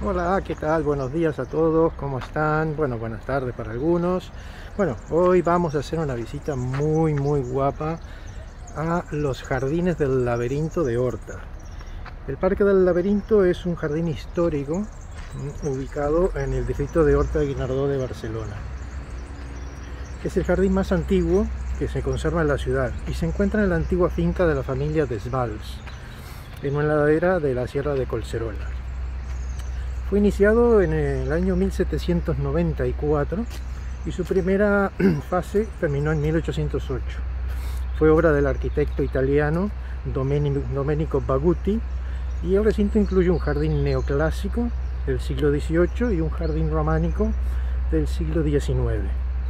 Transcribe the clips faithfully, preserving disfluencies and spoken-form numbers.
Hola, ¿qué tal? Buenos días a todos, ¿cómo están? Bueno, buenas tardes para algunos. Bueno, hoy vamos a hacer una visita muy muy guapa a los jardines del laberinto de Horta. El Parque del Laberinto es un jardín histórico mm, ubicado en el distrito de Horta de Guinardó de Barcelona. Es el jardín más antiguo que se conserva en la ciudad y se encuentra en la antigua finca de la familia Desvalls, en una ladera de la Sierra de Collserola. Fue iniciado en el año mil setecientos noventa y cuatro y su primera fase terminó en mil ochocientos ocho. Fue obra del arquitecto italiano Domenico Bagutti y el recinto incluye un jardín neoclásico del siglo dieciocho y un jardín románico del siglo diecinueve.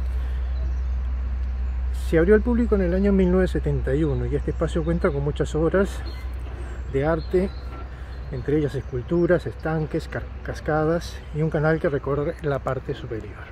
Se abrió al público en el año mil novecientos setenta y uno y este espacio cuenta con muchas obras de arte, entre ellas esculturas, estanques, cascadas y un canal que recorre la parte superior.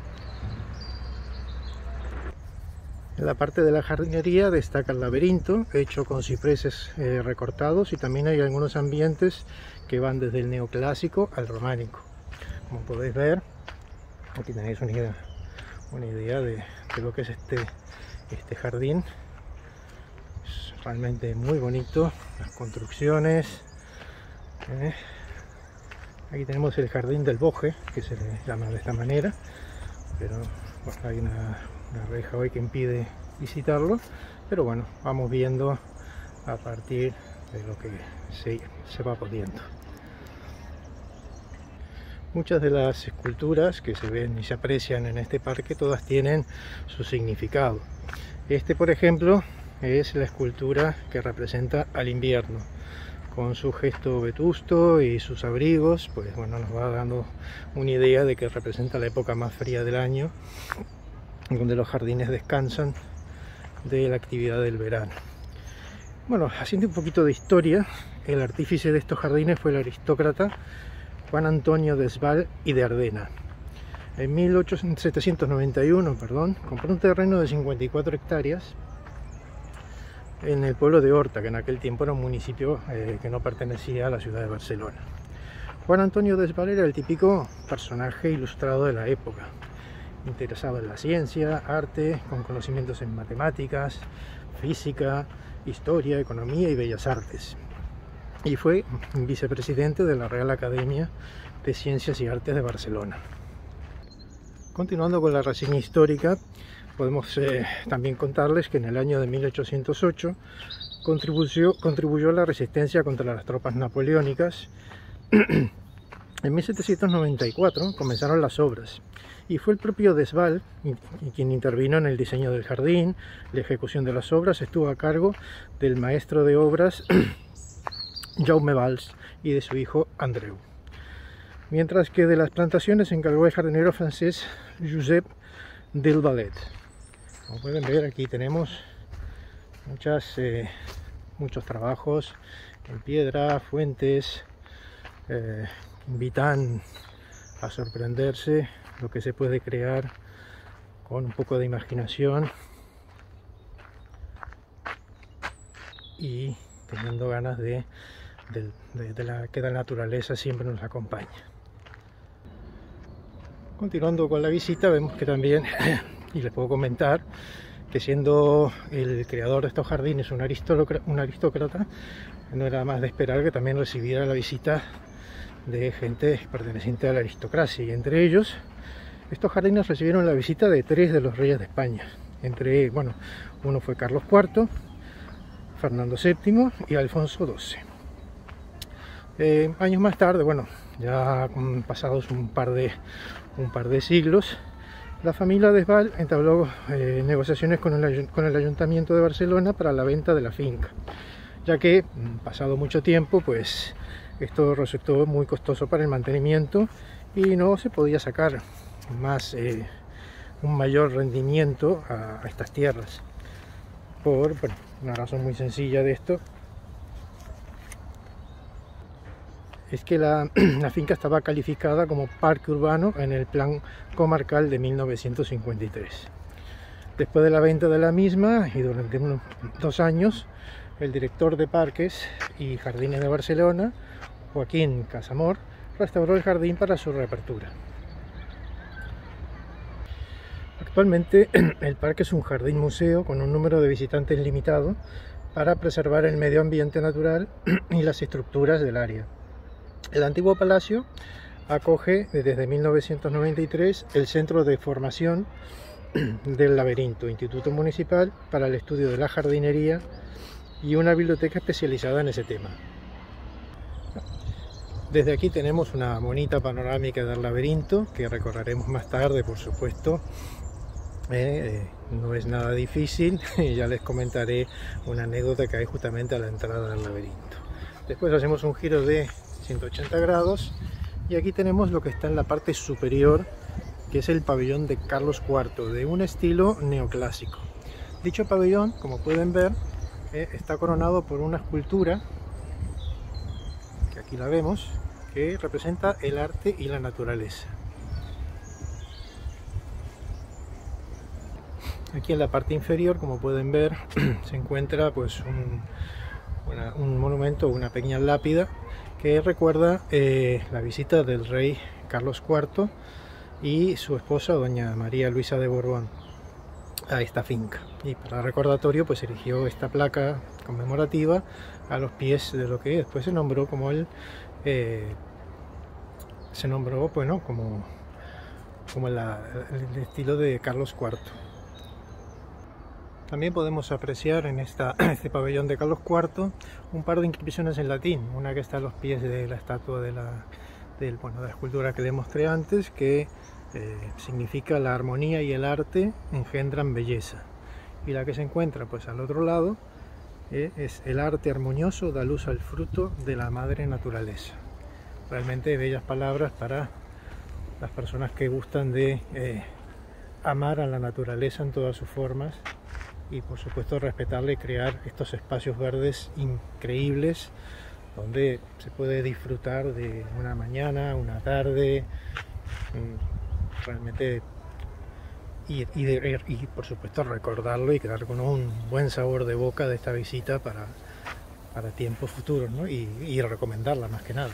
En la parte de la jardinería destaca el laberinto, hecho con cipreses eh, recortados, y también hay algunos ambientes que van desde el neoclásico al románico. Como podéis ver, aquí tenéis una idea, una idea de, de lo que es este, este jardín. Es realmente muy bonito, las construcciones. Eh, aquí tenemos el jardín del Boje, que se le llama de esta manera, pero bueno, hay una, una reja hoy que impide visitarlo, pero bueno, vamos viendo a partir de lo que se, se va pudiendo. Muchas de las esculturas que se ven y se aprecian en este parque, todas tienen su significado. Este, por ejemplo, es la escultura que representa al invierno, con su gesto vetusto y sus abrigos, pues bueno, nos va dando una idea de que representa la época más fría del año, donde los jardines descansan de la actividad del verano. Bueno, haciendo un poquito de historia, el artífice de estos jardines fue el aristócrata Juan Antonio Desvalls y de Ardena. En mil setecientos noventa y uno, perdón, compró un terreno de cincuenta y cuatro hectáreas en el pueblo de Horta, que en aquel tiempo era un municipio eh, que no pertenecía a la ciudad de Barcelona. Juan Antonio Desvalls era el típico personaje ilustrado de la época, interesado en la ciencia, arte, con conocimientos en matemáticas, física, historia, economía y bellas artes. Y fue vicepresidente de la Real Academia de Ciencias y Artes de Barcelona. Continuando con la reseña histórica, podemos eh, también contarles que en el año de mil ochocientos ocho contribuyó, contribuyó a la resistencia contra las tropas napoleónicas. En mil setecientos noventa y cuatro comenzaron las obras y fue el propio Desvalls quien intervino en el diseño del jardín. La ejecución de las obras estuvo a cargo del maestro de obras Jaume Valls y de su hijo Andreu, mientras que de las plantaciones se encargó el jardinero francés Josep Delvalet. Como pueden ver, aquí tenemos muchas, eh, muchos trabajos en piedra, fuentes, eh, invitan a sorprenderse lo que se puede crear con un poco de imaginación y teniendo ganas de, de, de, de la, que la naturaleza siempre nos acompaña. Continuando con la visita, vemos que también, y les puedo comentar, que siendo el creador de estos jardines un aristócrata, un aristócrata, no era más de esperar que también recibiera la visita de gente perteneciente a la aristocracia, y entre ellos estos jardines recibieron la visita de tres de los reyes de España. Entre, bueno, uno fue Carlos cuarto, Fernando séptimo y Alfonso doce. Eh, años más tarde, bueno, ya pasados un par de, un par de siglos, la familia Desvalls entabló eh, negociaciones con el, con el Ayuntamiento de Barcelona para la venta de la finca, ya que, pasado mucho tiempo, pues esto resultó muy costoso para el mantenimiento y no se podía sacar más eh, un mayor rendimiento a, a estas tierras, por bueno, una razón muy sencilla de esto es que la, la finca estaba calificada como parque urbano en el plan comarcal de mil novecientos cincuenta y tres. Después de la venta de la misma y durante unos dos años, el director de Parques y Jardines de Barcelona, Joaquín Casamor, restauró el jardín para su reapertura. Actualmente el parque es un jardín museo con un número de visitantes limitado para preservar el medio ambiente natural y las estructuras del área. El antiguo palacio acoge desde mil novecientos noventa y tres el Centro de Formación del Laberinto, Instituto Municipal para el Estudio de la Jardinería y una biblioteca especializada en ese tema. Desde aquí tenemos una bonita panorámica del laberinto que recorreremos más tarde, por supuesto. Eh, eh, no es nada difícil y ya les comentaré una anécdota que hay justamente a la entrada del laberinto. Después hacemos un giro de ciento ochenta grados y aquí tenemos lo que está en la parte superior, que es el pabellón de Carlos cuarto, de un estilo neoclásico. Dicho pabellón, como pueden ver, eh, está coronado por una escultura, que aquí la vemos, que representa el arte y la naturaleza. Aquí en la parte inferior, como pueden ver, se encuentra pues un, una, un monumento, una pequeña lápida que recuerda eh, la visita del rey Carlos cuarto y su esposa doña María Luisa de Borbón a esta finca, y para recordatorio pues erigió esta placa conmemorativa a los pies de lo que después se nombró como el eh, se nombró bueno como, como la, el estilo de Carlos cuarto. También podemos apreciar en esta, este pabellón de Carlos cuarto un par de inscripciones en latín, una que está a los pies de la estatua de la, del, bueno, de la escultura que les mostré antes, que eh, significa la armonía y el arte engendran belleza, y la que se encuentra pues al otro lado eh, es el arte armonioso da luz al fruto de la madre naturaleza. Realmente bellas palabras para las personas que gustan de eh, amar a la naturaleza en todas sus formas y por supuesto respetarle y crear estos espacios verdes increíbles donde se puede disfrutar de una mañana, una tarde, realmente y, y, de, y por supuesto recordarlo y quedar con un buen sabor de boca de esta visita para, para tiempos futuros, ¿no? y, y recomendarla más que nada.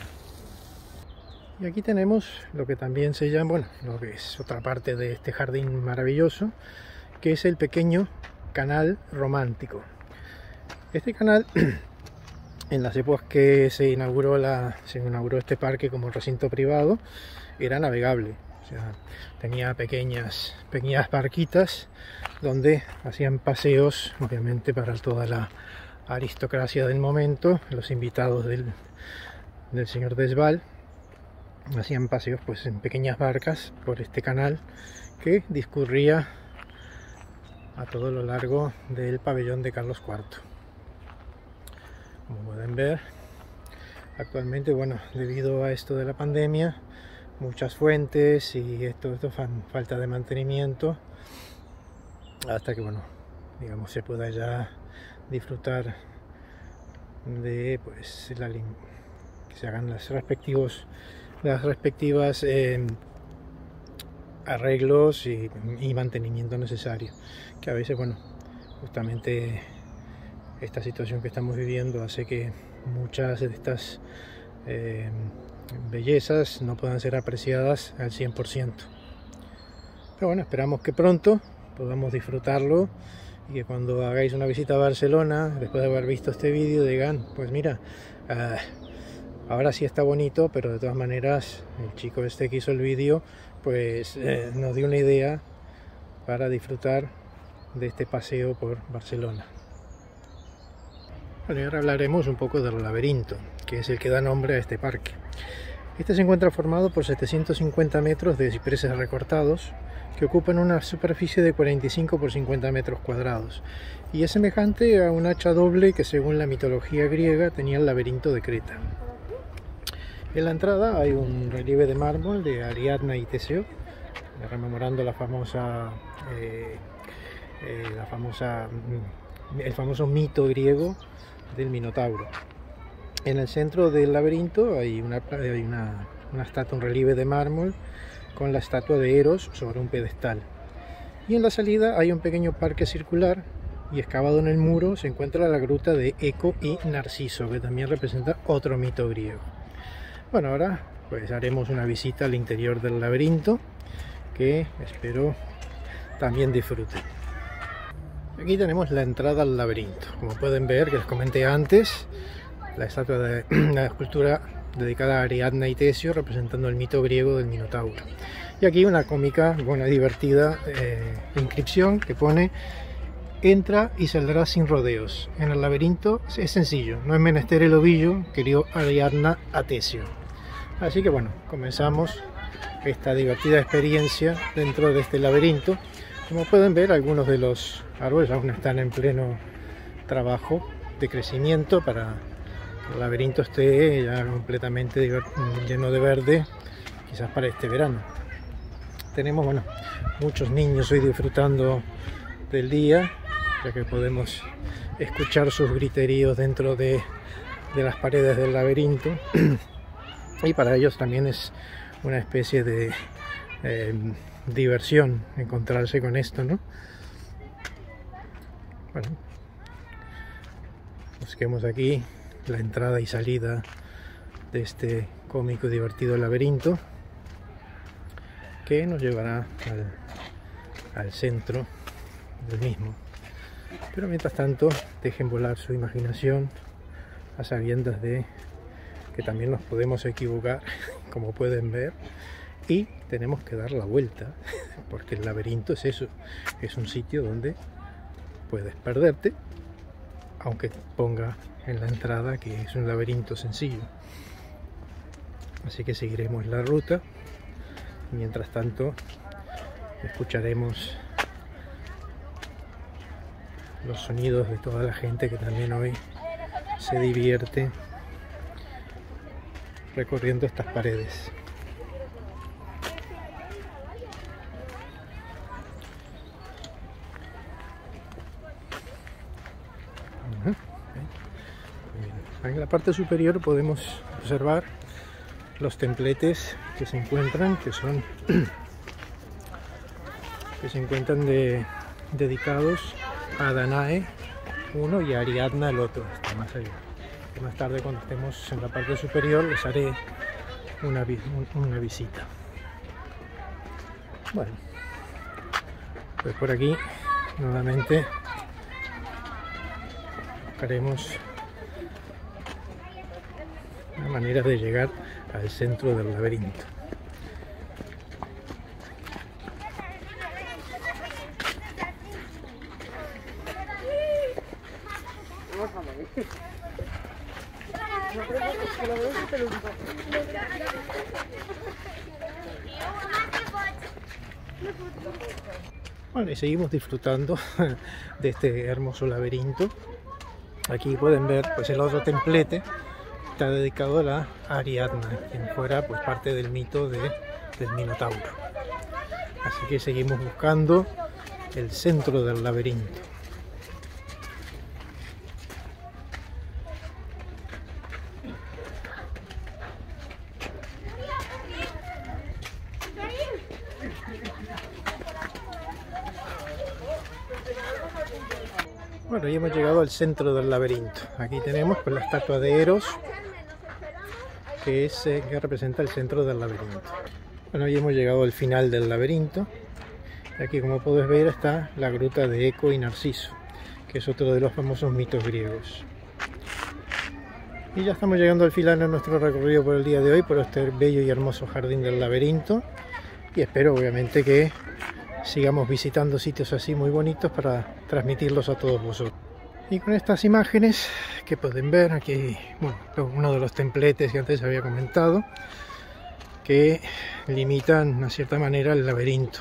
Y aquí tenemos lo que también se llama, bueno, lo que es otra parte de este jardín maravilloso, que es el pequeño canal romántico. Este canal, en las épocas que se inauguró, la, se inauguró este parque como recinto privado, era navegable. O sea, tenía pequeñas, pequeñas barquitas donde hacían paseos, obviamente para toda la aristocracia del momento, los invitados del, del señor Desval, hacían paseos pues en pequeñas barcas por este canal que discurría a todo lo largo del pabellón de Carlos cuarto. Como pueden ver, actualmente, bueno, debido a esto de la pandemia, muchas fuentes y esto, esto falta de mantenimiento, hasta que, bueno, digamos, se pueda ya disfrutar de, pues, la, que se hagan los respectivos, las respectivas eh, arreglos y, y mantenimiento necesario, que a veces, bueno, justamente esta situación que estamos viviendo hace que muchas de estas eh, bellezas no puedan ser apreciadas al cien por ciento. Pero bueno, esperamos que pronto podamos disfrutarlo y que cuando hagáis una visita a Barcelona, después de haber visto este vídeo, digan, pues mira, uh, ahora sí está bonito, pero de todas maneras el chico este que hizo el vídeo pues eh, nos dio una idea para disfrutar de este paseo por Barcelona. Bueno, y ahora hablaremos un poco del laberinto, que es el que da nombre a este parque. Este se encuentra formado por setecientos cincuenta metros de cipreses recortados que ocupan una superficie de cuarenta y cinco por cincuenta metros cuadrados y es semejante a un hacha doble que según la mitología griega tenía el laberinto de Creta. En la entrada hay un relieve de mármol de Ariadna y Teseo, rememorando la famosa, eh, eh, la famosa, el famoso mito griego del Minotauro. En el centro del laberinto hay una, hay una, una estatua, un relieve de mármol con la estatua de Eros sobre un pedestal. Y en la salida hay un pequeño parque circular y excavado en el muro se encuentra la gruta de Eco y Narciso, que también representa otro mito griego. Bueno, ahora pues haremos una visita al interior del laberinto, que espero también disfruten. Aquí tenemos la entrada al laberinto. Como pueden ver, que les comenté antes, la estatua de la escultura dedicada a Ariadna y Teseo, representando el mito griego del Minotauro. Y aquí una cómica, una divertida eh, inscripción que pone: entra y saldrá sin rodeos. En el laberinto es sencillo, no es menester el ovillo que dio Ariadna a Teseo. Así que bueno, comenzamos esta divertida experiencia dentro de este laberinto. Como pueden ver, algunos de los árboles aún están en pleno trabajo de crecimiento para que el laberinto esté ya completamente lleno de verde, quizás para este verano. Tenemos, bueno, muchos niños hoy disfrutando del día, ya que podemos escuchar sus griteríos dentro de, de las paredes del laberinto. Y para ellos también es una especie de eh, diversión encontrarse con esto, ¿no? Bueno, busquemos aquí la entrada y salida de este cómico y divertido laberinto, que nos llevará al, al centro del mismo. Pero mientras tanto, dejen volar su imaginación a sabiendas de que también nos podemos equivocar, como pueden ver, y tenemos que dar la vuelta, porque el laberinto es eso, es un sitio donde puedes perderte, aunque ponga en la entrada que es un laberinto sencillo. Así que seguiremos la ruta. Mientras tanto, escucharemos los sonidos de toda la gente que también hoy se divierte recorriendo estas paredes. En la parte superior podemos observar los templetes que se encuentran, que son que se encuentran de, dedicados a Danae uno y a Ariadna el otro, está más allá. Y más tarde, cuando estemos en la parte superior, les haré una, una visita. Bueno, pues por aquí nuevamente buscaremos una manera de llegar al centro del laberinto. Bueno, y seguimos disfrutando de este hermoso laberinto. Aquí pueden ver, pues, el otro templete está dedicado a la Ariadna, quien fuera, pues, parte del mito de, del Minotauro. Así que seguimos buscando el centro del laberinto. Bueno, ya hemos llegado al centro del laberinto. Aquí tenemos, pues, la estatua de Eros, que es eh, que representa el centro del laberinto. Bueno, ya hemos llegado al final del laberinto. Aquí, como podéis ver, está la gruta de Eco y Narciso, que es otro de los famosos mitos griegos. Y ya estamos llegando al final de nuestro recorrido por el día de hoy, por este bello y hermoso jardín del laberinto. Y espero, obviamente, que sigamos visitando sitios así muy bonitos para transmitirlos a todos vosotros. Y con estas imágenes que pueden ver aquí, bueno, uno de los templetes que antes había comentado, que limitan de cierta manera el laberinto.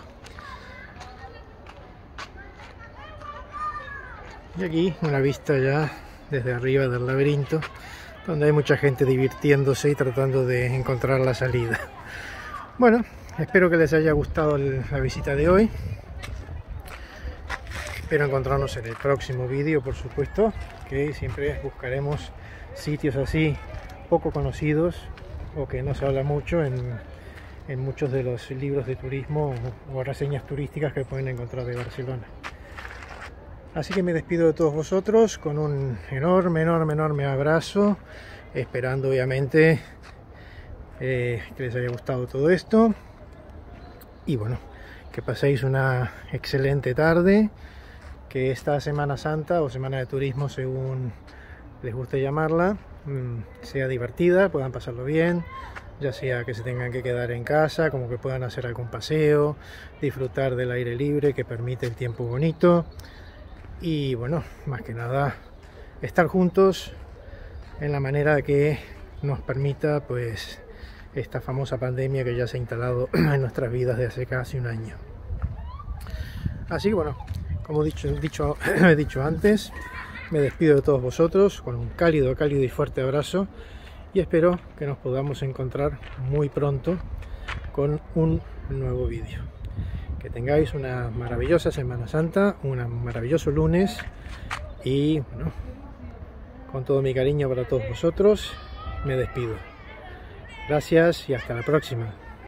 Y aquí una vista ya desde arriba del laberinto, donde hay mucha gente divirtiéndose y tratando de encontrar la salida. Bueno, espero que les haya gustado la visita de hoy. Espero encontrarnos en el próximo vídeo, por supuesto, que siempre buscaremos sitios así poco conocidos o que no se habla mucho en, en muchos de los libros de turismo o, o reseñas turísticas que pueden encontrar de Barcelona. Así que me despido de todos vosotros con un enorme, enorme, enorme abrazo, esperando obviamente eh, que les haya gustado todo esto y bueno, que paséis una excelente tarde, que esta Semana Santa o Semana de Turismo, según les guste llamarla, sea divertida, puedan pasarlo bien, ya sea que se tengan que quedar en casa, como que puedan hacer algún paseo, disfrutar del aire libre que permite el tiempo bonito y bueno, más que nada estar juntos en la manera que nos permita pues esta famosa pandemia que ya se ha instalado en nuestras vidas desde hace casi un año. Así que bueno, como he dicho, dicho, he dicho antes, me despido de todos vosotros con un cálido, cálido y fuerte abrazo y espero que nos podamos encontrar muy pronto con un nuevo vídeo. Que tengáis una maravillosa Semana Santa, un maravilloso lunes y bueno, con todo mi cariño para todos vosotros, me despido. Gracias y hasta la próxima.